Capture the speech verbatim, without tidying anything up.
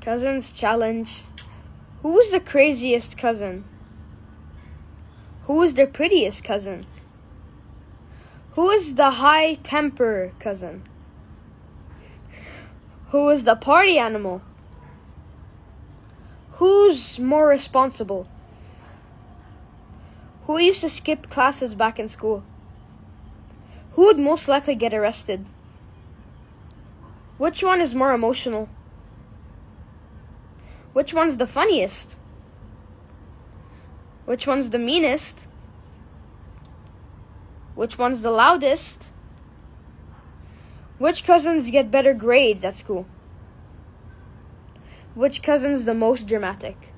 Cousins challenge. Who is the craziest cousin? Who is the prettiest cousin? Who is the high temper cousin? Who is the party animal? Who's more responsible? Who used to skip classes back in school? Who would most likely get arrested? Which one is more emotional? Which one's the funniest? Which one's the meanest? Which one's the loudest? Which cousins get better grades at school? Which cousin's the most dramatic?